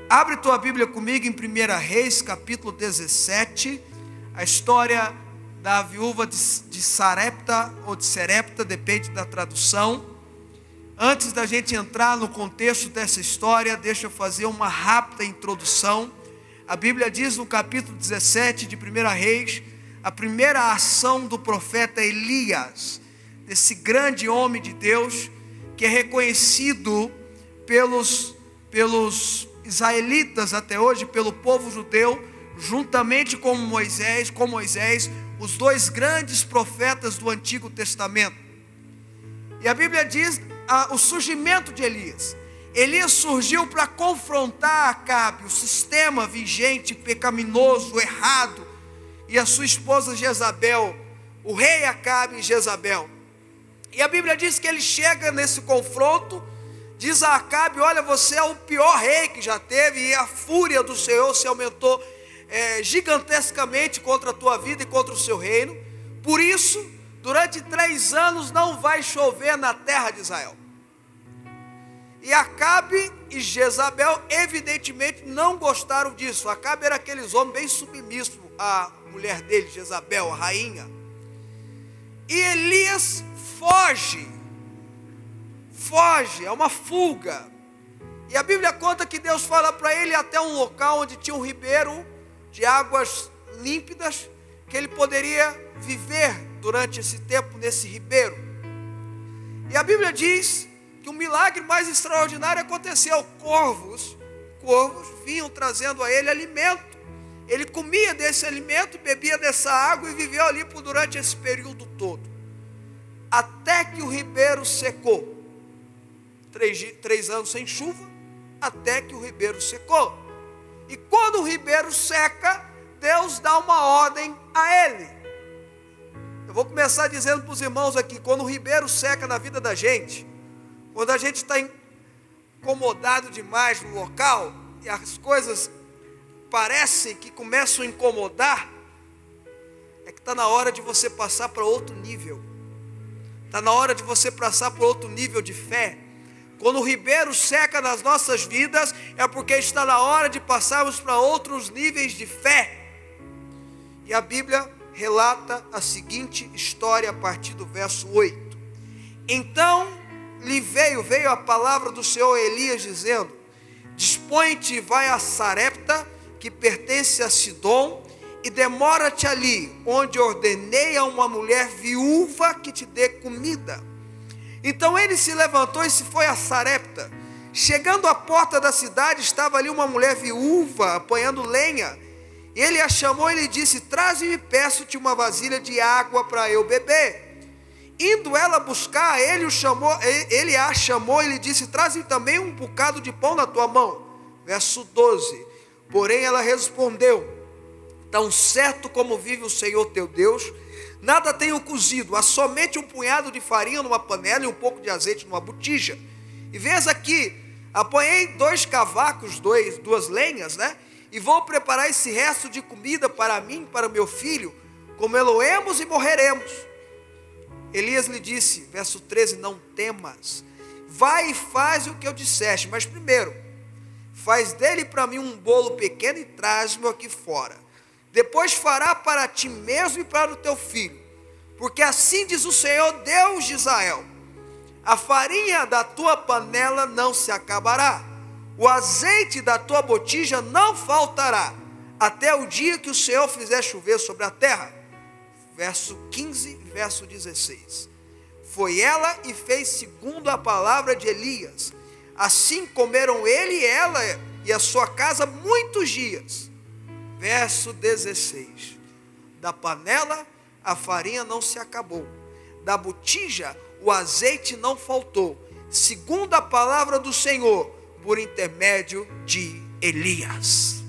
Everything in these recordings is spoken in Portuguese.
Abre tua Bíblia comigo em 1 Reis, capítulo 17, a história da viúva de Sarepta ou de Serepta, depende da tradução. Antes da gente entrar no contexto dessa história, deixa eu fazer uma rápida introdução. A Bíblia diz no capítulo 17 de 1 Reis, a primeira ação do profeta Elias, desse grande homem de Deus, que é reconhecido pelos israelitas até hoje, pelo povo judeu, juntamente com Moisés, os dois grandes profetas do Antigo Testamento. E a Bíblia diz o surgimento de Elias. Elias surgiu para confrontar Acabe, o sistema vigente, pecaminoso, errado, e a sua esposa Jezabel, o rei Acabe e Jezabel. E a Bíblia diz que ele chega nesse confronto, diz a Acabe: olha, você é o pior rei que já teve, e a fúria do Senhor se aumentou gigantescamente contra a tua vida e contra o seu reino. Por isso, durante 3 anos não vai chover na terra de Israel. E Acabe e Jezabel evidentemente não gostaram disso. Acabe era aqueles homens bem submissos à mulher dele, Jezabel, a rainha. E Elias foge, é uma fuga. E a Bíblia conta que Deus fala para ele até um local onde tinha um ribeiro de águas límpidas, que ele poderia viver durante esse tempo nesse ribeiro. E a Bíblia diz que um milagre mais extraordinário aconteceu. Corvos vinham trazendo a ele alimento. Ele comia desse alimento, bebia dessa água e viveu ali durante esse período todo, até que o ribeiro secou. 3 anos sem chuva, até que o ribeiro secou. E quando o ribeiro seca, Deus dá uma ordem a ele. Eu vou começar dizendo para os irmãos aqui: quando o ribeiro seca na vida da gente, quando a gente está incomodado demais no local, e as coisas parecem que começam a incomodar, é que está na hora de você passar para outro nível. Está na hora de você passar para outro nível de fé. Quando o ribeiro seca nas nossas vidas, é porque está na hora de passarmos para outros níveis de fé. E a Bíblia relata a seguinte história a partir do verso 8. Então lhe veio a palavra do Senhor a Elias, dizendo: dispõe-te e vai a Sarepta, que pertence a Sidom, e demora-te ali, onde ordenei a uma mulher viúva que te dê comida. Então ele se levantou e se foi a Sarepta. Chegando à porta da cidade, estava ali uma mulher viúva apanhando lenha. Ele a chamou e lhe disse: traze-me, peço-te uma vasilha de água para eu beber. Indo ela buscar, ele a chamou e lhe disse: traze-me também um bocado de pão na tua mão. Verso 12. Porém ela respondeu: tão certo como vive o Senhor teu Deus, nada tenho cozido, há somente um punhado de farinha numa panela e um pouco de azeite numa botija. E vês aqui, apanhei 2 cavacos, 2 lenhas, e vou preparar esse resto de comida para mim e para o meu filho, comê-lo-emos e morreremos. Elias lhe disse, verso 13: não temas, vai e faz o que eu disseste, mas primeiro, faz dele para mim um bolo pequeno e traz-me aqui fora. Depois fará para ti mesmo e para o teu filho, porque assim diz o Senhor Deus de Israel: a farinha da tua panela não se acabará, o azeite da tua botija não faltará, até o dia que o Senhor fizer chover sobre a terra. Verso 15 e verso 16. Foi ela e fez segundo a palavra de Elias. Assim comeram ele e ela e a sua casa muitos dias. Verso 16. Da panela a farinha não se acabou, da botija o azeite não faltou, segundo a palavra do Senhor, por intermédio de Elias.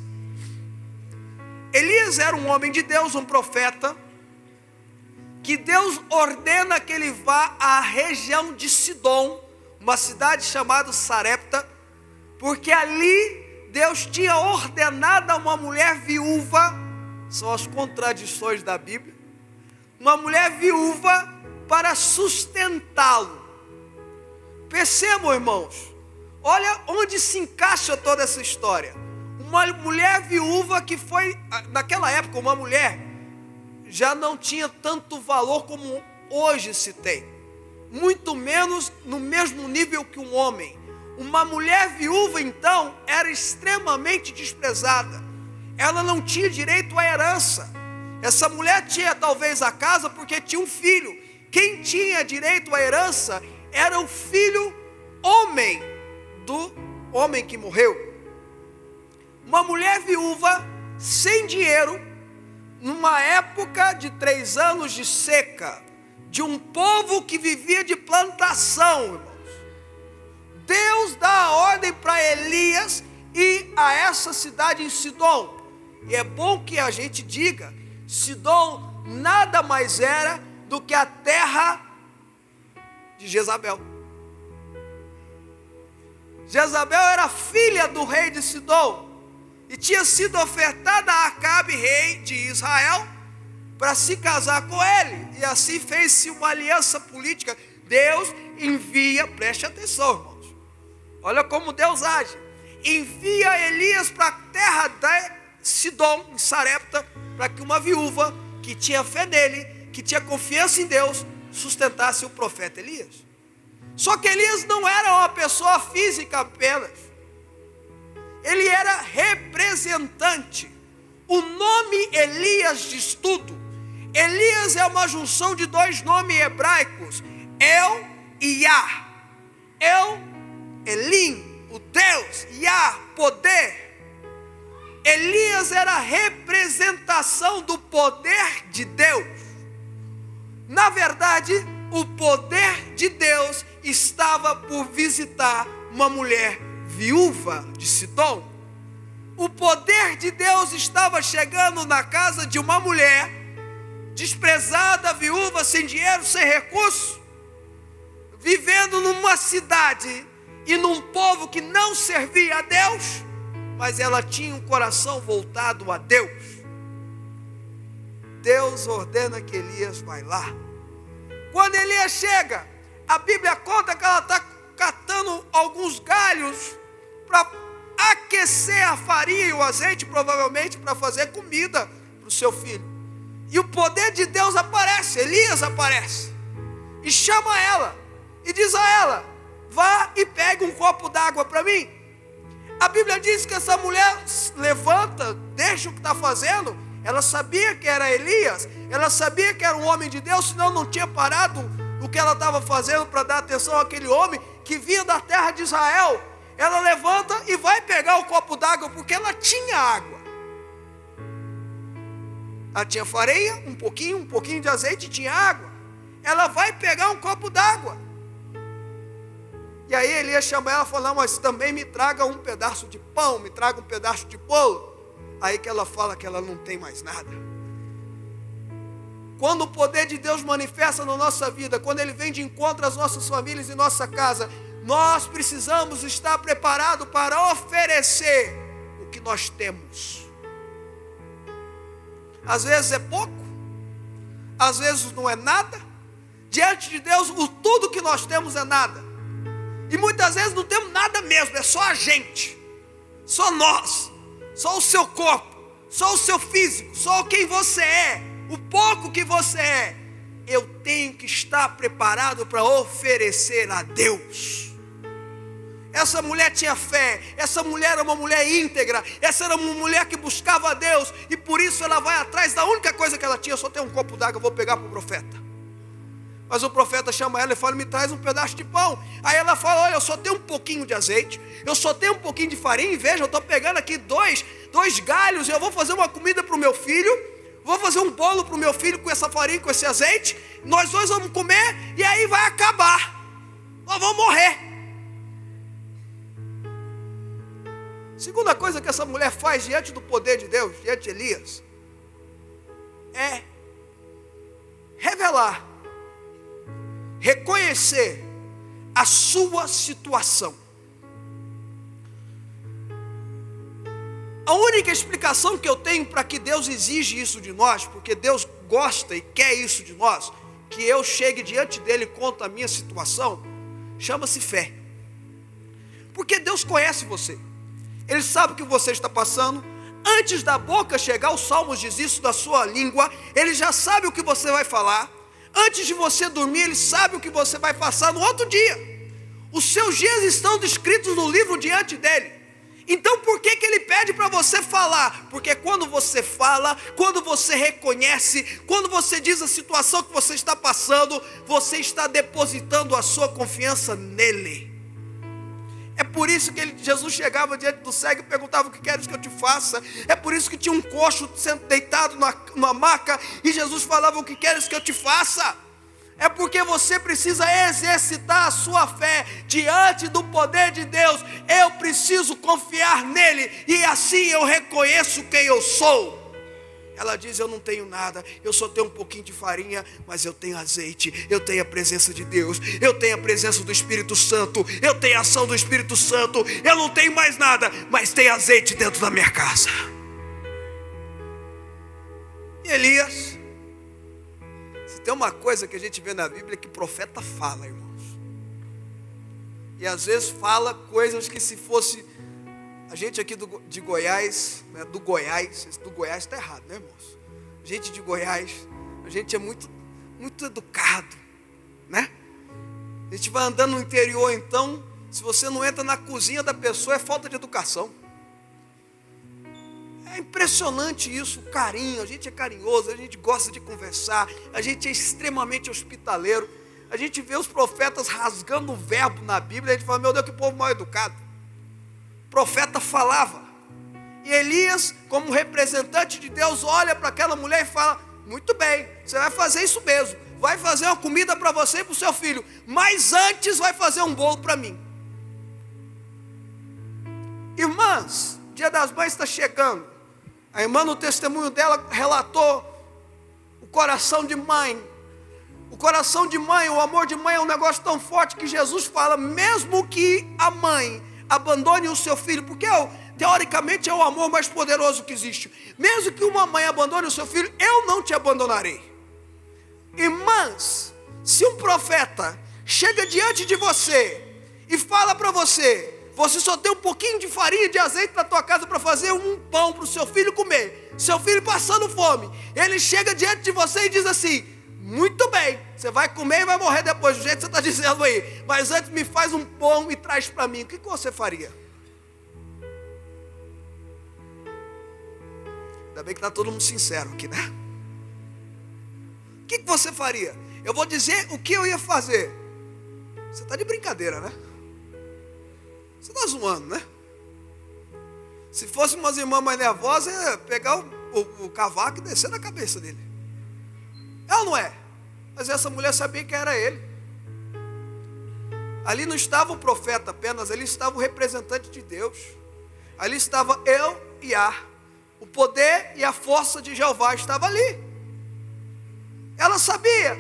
Elias era um homem de Deus, um profeta, que Deus ordena que ele vá à região de Sidom, uma cidade chamada Sarepta, porque ali Deus tinha ordenado a uma mulher viúva, são as contradições da Bíblia, uma mulher viúva para sustentá-lo. Percebam, irmãos, olha onde se encaixa toda essa história. Uma mulher viúva que foi, naquela época, uma mulher já não tinha tanto valor como hoje se tem. Muito menos no mesmo nível que um homem. Uma mulher viúva, então, era extremamente desprezada. Ela não tinha direito à herança. Essa mulher tinha talvez a casa porque tinha um filho. Quem tinha direito à herança era o filho homem do homem que morreu. Uma mulher viúva, sem dinheiro, numa época de 3 anos de seca, de um povo que vivia de plantação, irmãos. Deus dá a ordem para Elias ir a essa cidade em Sidom. E é bom que a gente diga, Sidom nada mais era do que a terra de Jezabel. Jezabel era filha do rei de Sidom e tinha sido ofertada a Acabe, rei de Israel, para se casar com ele. E assim fez-se uma aliança política. Deus envia, preste atenção, irmãos. Olha como Deus age. Envia Elias para a terra de Sidom, em Sarepta, para que uma viúva que tinha fé nele, que tinha confiança em Deus, sustentasse o profeta Elias. Só que Elias não era uma pessoa física apenas. Ele era representante. O nome Elias diz tudo. Elias é uma junção de 2 nomes hebraicos, El e Yah. El, Elim, o Deus, Yah, poder. Elias era a representação do poder de Deus. Na verdade, o poder de Deus estava por visitar uma mulher viúva de Sidom. O poder de Deus estava chegando na casa de uma mulher desprezada, viúva, sem dinheiro, sem recurso, vivendo numa cidade e num povo que não servia a Deus, mas ela tinha um coração voltado a Deus. Deus ordena que Elias vai lá. Quando Elias chega, a Bíblia conta que ela está catando alguns galhos para aquecer a farinha e o azeite, provavelmente para fazer comida para o seu filho. E o poder de Deus aparece, Elias aparece, e chama ela, e diz a ela, vá e pegue um copo d'água para mim. A Bíblia diz que essa mulher levanta, deixa o que está fazendo. Ela sabia que era Elias, ela sabia que era um homem de Deus, senão não tinha parado o que ela estava fazendo para dar atenção àquele homem que vinha da terra de Israel. Ela levanta e vai pegar o copo d'água, porque ela tinha água. Ela tinha farinha, um pouquinho de azeite e tinha água. Ela vai pegar um copo d'água. E aí Elias chama ela e fala, não, mas também me traga um pedaço de pão, me traga um pedaço de bolo. Aí que ela fala que ela não tem mais nada. Quando o poder de Deus manifesta na nossa vida, quando Ele vem de encontro às nossas famílias e nossa casa, nós precisamos estar preparados para oferecer o que nós temos. Às vezes é pouco, às vezes não é nada. Diante de Deus, tudo que nós temos é nada. E muitas vezes não temos nada mesmo, é só a gente, só nós, só o seu corpo, só o seu físico, só quem você é, o pouco que você é. Eu tenho que estar preparado para oferecer a Deus. Essa mulher tinha fé, essa mulher era uma mulher íntegra, essa era uma mulher que buscava a Deus, e por isso ela vai atrás da única coisa que ela tinha, só tem um copo d'água, eu vou pegar para o profeta. Mas o profeta chama ela e fala, me traz um pedaço de pão. Aí ela fala, olha, eu só tenho um pouquinho de azeite, eu só tenho um pouquinho de farinha, e veja, eu estou pegando aqui dois galhos, e eu vou fazer uma comida para o meu filho, vou fazer um bolo para o meu filho com essa farinha, com esse azeite, nós dois vamos comer, e aí vai acabar, nós vamos morrer. Segunda coisa que essa mulher faz diante do poder de Deus, diante de Elias, é revelar, reconhecer a sua situação. A única explicação que eu tenho para que Deus exige isso de nós, porque Deus gosta e quer isso de nós, que eu chegue diante dele e conte a minha situação, chama-se fé. Porque Deus conhece você. Ele sabe o que você está passando. Antes da boca chegar, os Salmos diz isso, da sua língua, Ele já sabe o que você vai falar. Antes de você dormir, Ele sabe o que você vai passar no outro dia. Os seus dias estão descritos no livro diante dEle. Então por que Ele pede para você falar? Porque quando você fala, quando você reconhece, quando você diz a situação que você está passando, você está depositando a sua confiança nele. É por isso que Jesus chegava diante do cego e perguntava: o que queres que eu te faça? É por isso que tinha um coxo sendo deitado numa maca e Jesus falava: o que queres que eu te faça? É porque você precisa exercitar a sua fé diante do poder de Deus. Eu preciso confiar nele e assim eu reconheço quem eu sou. Ela diz: eu não tenho nada, eu só tenho um pouquinho de farinha, mas eu tenho azeite, eu tenho a presença de Deus, eu tenho a presença do Espírito Santo, eu tenho a ação do Espírito Santo, eu não tenho mais nada, mas tem azeite dentro da minha casa. E Elias, se tem uma coisa que a gente vê na Bíblia, é que o profeta fala, irmãos. E às vezes fala coisas que, se fosse a gente aqui de Goiás, né, do Goiás está errado, né, irmãos? Gente de Goiás, a gente é muito educado, né? A gente vai andando no interior, então, se você não entra na cozinha da pessoa, é falta de educação. É impressionante isso, o carinho, a gente é carinhoso, a gente gosta de conversar, a gente é extremamente hospitaleiro. A gente vê os profetas rasgando o verbo na Bíblia, a gente fala: meu Deus, que povo mal educado. O profeta falava, e Elias, como representante de Deus, olha para aquela mulher e fala: muito bem, você vai fazer isso mesmo, vai fazer uma comida para você e para o seu filho, mas antes vai fazer um bolo para mim. Irmãs, Dia das Mães está chegando. A irmã, no testemunho dela, relatou o coração de mãe. O coração de mãe, o amor de mãe é um negócio tão forte que Jesus fala: mesmo que a mãe abandone o seu filho, porque teoricamente é o amor mais poderoso que existe. Mesmo que uma mãe abandone o seu filho, eu não te abandonarei. Irmãs, se um profeta chega diante de você e fala para você: você só tem um pouquinho de farinha e de azeite na tua casa para fazer um pão para o seu filho comer, seu filho passando fome, ele chega diante de você e diz assim: muito bem, você vai comer e vai morrer depois, do jeito que você está dizendo aí, mas antes me faz um pão e traz para mim. O que você faria? Ainda bem que está todo mundo sincero aqui, né? O que você faria? Eu vou dizer o que eu ia fazer. Você está de brincadeira, né? Você está zoando, né? Se fosse umas irmãs mais nervosas, ia pegar o cavaco e descer na cabeça dele. É ou não é? Mas essa mulher sabia que era ele. Ali não estava o profeta apenas, ali estava o representante de Deus. Ali estava eu e o poder e a força de Jeová estava ali. Ela sabia,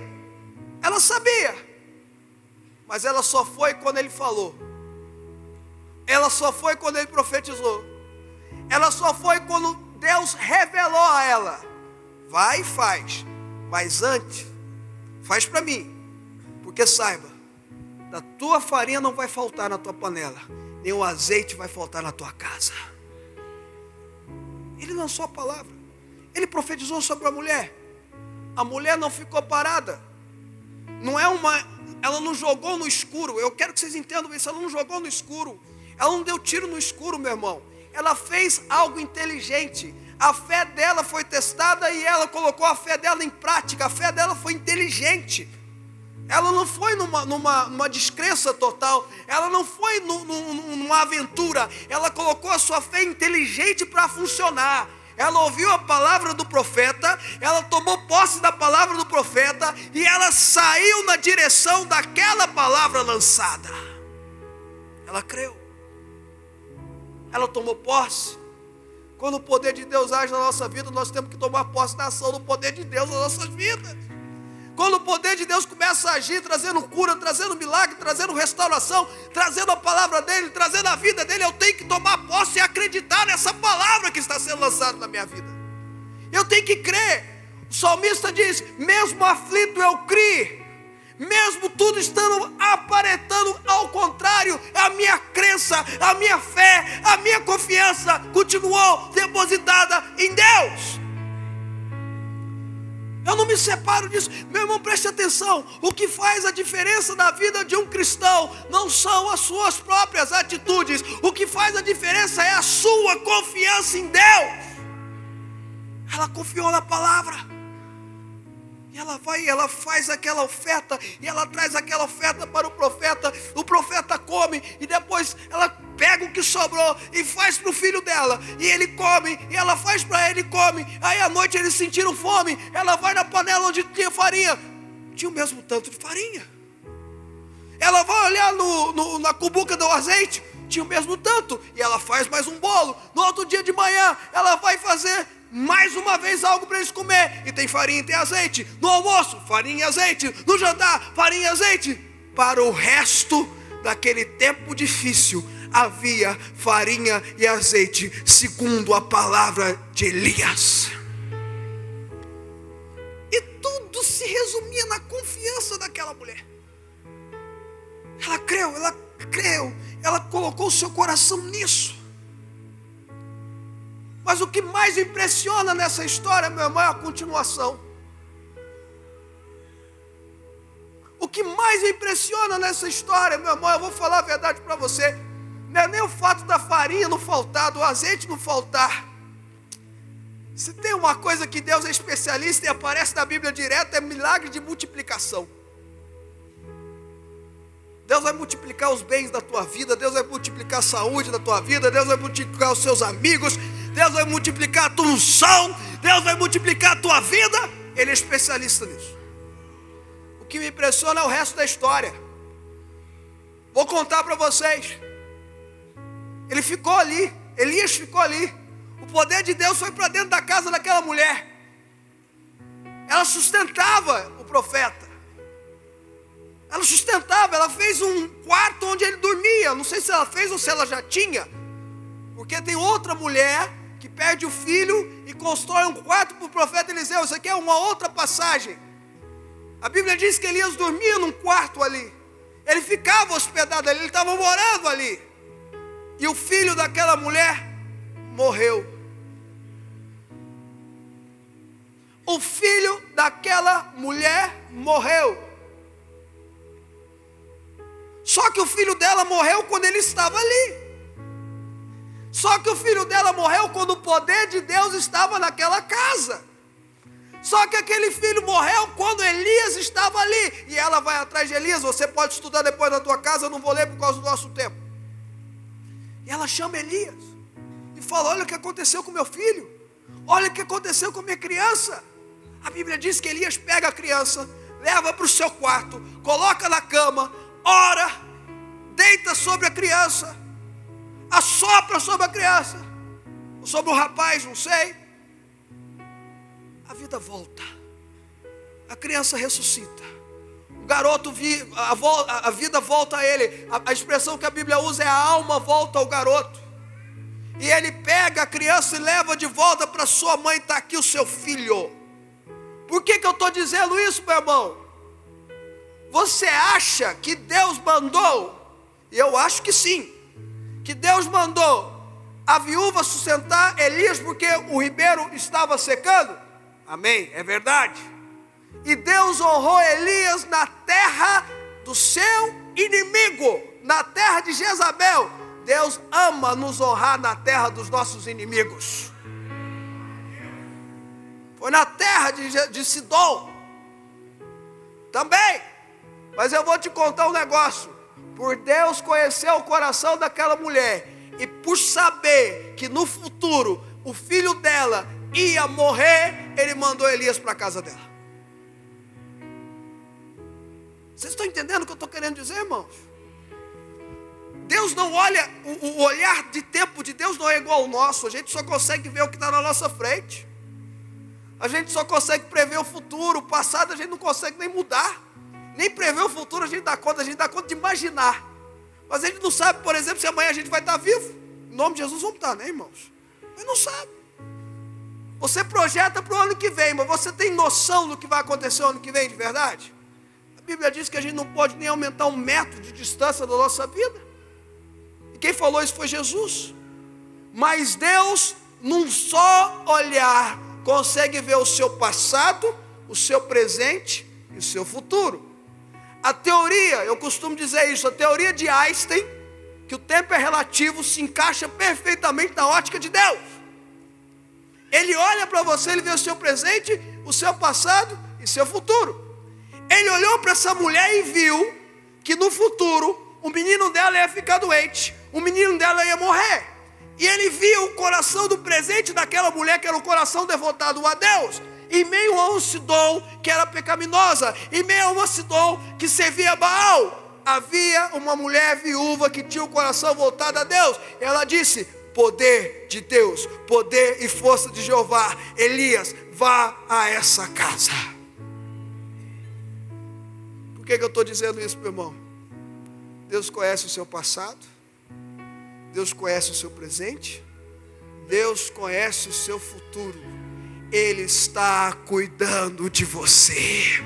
mas ela só foi quando ele falou. Ela só foi quando ele profetizou. Ela só foi quando Deus revelou a ela: vai e faz, mas antes, faz para mim, porque saiba, da tua farinha não vai faltar na tua panela, nem o azeite vai faltar na tua casa. Ele lançou a palavra, ele profetizou sobre a mulher. A mulher não ficou parada, ela não jogou no escuro. Eu quero que vocês entendam isso. Ela não jogou no escuro, ela não deu tiro no escuro, meu irmão. Ela fez algo inteligente. A fé dela foi testada e ela colocou a fé dela em prática. A fé dela foi inteligente. Ela não foi numa descrença total. Ela não foi numa aventura. Ela colocou a sua fé inteligente para funcionar. Ela ouviu a palavra do profeta, ela tomou posse da palavra do profeta e ela saiu na direção daquela palavra lançada. Ela creu. Ela tomou posse. Quando o poder de Deus age na nossa vida, nós temos que tomar posse da ação do poder de Deus nas nossas vidas. Quando o poder de Deus começa a agir, trazendo cura, trazendo milagre, trazendo restauração, trazendo a palavra dele, trazendo a vida dele, eu tenho que tomar posse e acreditar nessa palavra que está sendo lançada na minha vida. Eu tenho que crer. O salmista diz: mesmo aflito eu criei, mesmo tudo estando aparentando ao contrário, a minha crença, a minha fé, a minha confiança continuou depositada em Deus. Eu não me separo disso. Meu irmão, preste atenção. O que faz a diferença na vida de um cristão não são as suas próprias atitudes. O que faz a diferença é a sua confiança em Deus. Ela confiou na palavra. E ela vai, ela faz aquela oferta, e ela traz aquela oferta para o profeta come, e depois ela pega o que sobrou e faz para o filho dela, e ele come, e ela faz para ele e come. Aí à noite eles sentiram fome, ela vai na panela onde tinha farinha, tinha o mesmo tanto de farinha. Ela vai olhar na cubuca do azeite, tinha o mesmo tanto, e ela faz mais um bolo. No outro dia de manhã, ela vai fazer mais uma vez algo para eles comer, e tem farinha e tem azeite. No almoço, farinha e azeite. No jantar, farinha e azeite. Para o resto daquele tempo difícil, havia farinha e azeite, segundo a palavra de Elias. E tudo se resumia na confiança daquela mulher. Ela creu, ela colocou o seu coração nisso. Mas o que mais impressiona nessa história, meu irmão, é a continuação. O que mais impressiona nessa história, meu irmão, eu vou falar a verdade para você, não é nem o fato da farinha não faltar, do azeite não faltar. Se tem uma coisa que Deus é especialista e aparece na Bíblia direto, é milagre de multiplicação. Deus vai multiplicar os bens da tua vida, Deus vai multiplicar a saúde da tua vida, Deus vai multiplicar os seus amigos, Deus vai multiplicar a tua unção, Deus vai multiplicar a tua vida. Ele é especialista nisso. O que me impressiona é o resto da história. Vou contar para vocês. Ele ficou ali, Elias ficou ali. O poder de Deus foi para dentro da casa daquela mulher. Ela sustentava o profeta. Ela sustentava, ela fez um quarto onde ele dormia. Não sei se ela fez ou se ela já tinha. Porque tem outra mulher que perde o filho e constrói um quarto para o profeta Eliseu. Isso aqui é uma outra passagem. A Bíblia diz que Elias dormia num quarto ali. Ele ficava hospedado ali, ele estava morando ali. E o filho daquela mulher morreu. O filho daquela mulher morreu. Só que o filho dela morreu quando ele estava ali. Só que o filho dela morreu quando o poder de Deus estava naquela casa. Só que aquele filho morreu quando Elias estava ali. E ela vai atrás de Elias. Você pode estudar depois na tua casa, eu não vou ler por causa do nosso tempo. E ela chama Elias e fala: olha o que aconteceu com meu filho. Olha o que aconteceu com minha criança. A Bíblia diz que Elias pega a criança, leva para o seu quarto, coloca na cama, ora, deita sobre a criança, assopra sobre a criança, ou sobre o rapaz, não sei. A vida volta, a criança ressuscita, o garoto, a vida volta a ele. A expressão que a Bíblia usa é a alma volta ao garoto. E ele pega a criança e leva de volta para sua mãe. Está aqui o seu filho. Por que eu estou dizendo isso, meu irmão? Você acha que Deus mandou? Eu acho que sim. Que Deus mandou a viúva sustentar Elias porque o ribeiro estava secando? Amém, é verdade. E Deus honrou Elias na terra do seu inimigo, na terra de Jezabel. Deus ama nos honrar na terra dos nossos inimigos. Foi na terra de Sidom também. Mas eu vou te contar um negócio. Por Deus conhecer o coração daquela mulher, e por saber que no futuro o filho dela ia morrer, ele mandou Elias para a casa dela. Vocês estão entendendo o que eu estou querendo dizer, irmãos? Deus não olha, o olhar de tempo de Deus não é igual ao nosso. A gente só consegue ver o que está na nossa frente. A gente só consegue prever o futuro. O passado a gente não consegue nem mudar. Nem prever o futuro a gente dá conta de imaginar. Mas a gente não sabe, por exemplo, se amanhã a gente vai estar vivo. Em nome de Jesus vamos estar, né, irmãos? Mas não sabe. Você projeta para o ano que vem, mas você tem noção do que vai acontecer o ano que vem de verdade? Bíblia diz que a gente não pode nem aumentar 1 metro de distância da nossa vida. E quem falou isso foi Jesus. Mas Deus, num só olhar, consegue ver o seu passado, o seu presente e o seu futuro. A teoria, eu costumo dizer isso, a teoria de Einstein, que o tempo é relativo, se encaixa perfeitamente na ótica de Deus. Ele olha para você, ele vê o seu presente, o seu passado e seu futuro. Ele olhou para essa mulher e viu que no futuro o menino dela ia ficar doente, o menino dela ia morrer. E ele viu o coração do presente daquela mulher, que era um coração devotado a Deus, em meio a um Sidom que era pecaminosa, em meio a uma Sidom que servia a Baal. Havia uma mulher viúva que tinha o coração voltado a Deus. Ela disse: poder de Deus, poder e força de Jeová, Elias, vá a essa casa. Por que eu estou dizendo isso, meu irmão? Deus conhece o seu passado, Deus conhece o seu presente, Deus conhece o seu futuro. Ele está cuidando de você.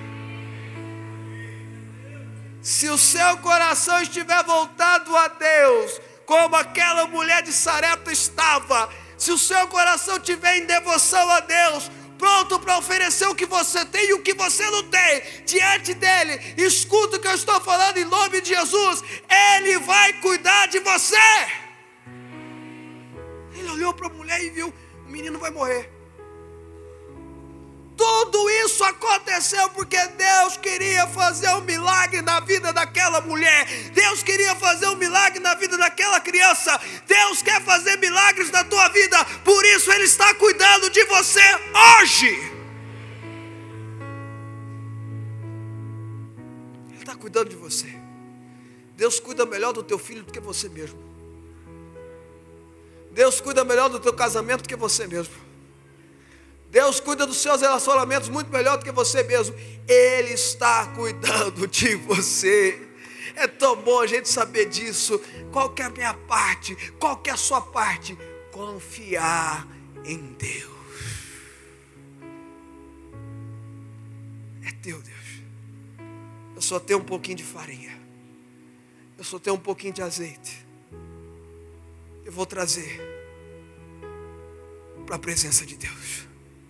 Se o seu coração estiver voltado a Deus, como aquela mulher de Sarepta estava, se o seu coração estiver em devoção a Deus, pronto para oferecer o que você tem e o que você não tem diante dele, escuta o que eu estou falando em nome de Jesus, ele vai cuidar de você. Ele olhou para a mulher e viu: o menino vai morrer. Tudo isso aconteceu porque Deus queria fazer um milagre na vida daquela mulher. Deus queria fazer um milagre na vida daquela criança. Deus quer fazer milagres na tua vida. Por isso Ele está cuidando de você hoje. Ele está cuidando de você. Deus cuida melhor do teu filho do que você mesmo. Deus cuida melhor do teu casamento do que você mesmo. Deus cuida dos seus relacionamentos muito melhor do que você mesmo. Ele está cuidando de você. É tão bom a gente saber disso. Qual que é a minha parte? Qual que é a sua parte? Confiar em Deus. É teu, Deus. Eu só tenho um pouquinho de farinha. Eu só tenho um pouquinho de azeite. Eu vou trazer para a presença de Deus.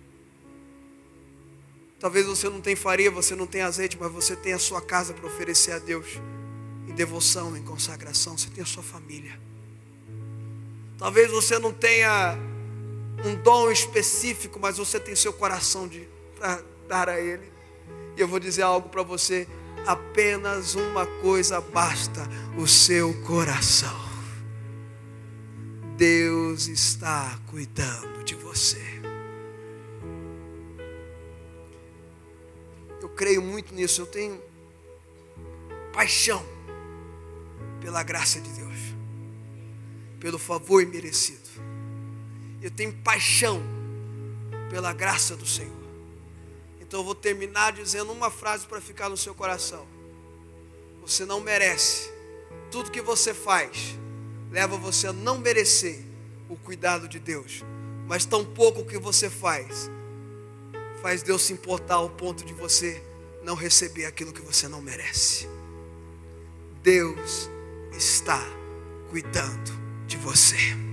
Talvez você não tenha farinha, você não tenha azeite, mas você tem a sua casa para oferecer a Deus em devoção, em consagração. Você tem a sua família. Talvez você não tenha um dom específico, mas você tem seu coração para dar a Ele. E eu vou dizer algo para você: apenas uma coisa basta: o seu coração. Deus está cuidando de você. Eu creio muito nisso. Eu tenho paixão pela graça de Deus, pelo favor imerecido. Eu tenho paixão pela graça do Senhor. Então eu vou terminar dizendo uma frase para ficar no seu coração: você não merece. Tudo que você faz leva você a não merecer o cuidado de Deus, mas tão pouco o que você faz Deus se importar ao ponto de você não receber aquilo que você não merece. Deus está cuidando de você.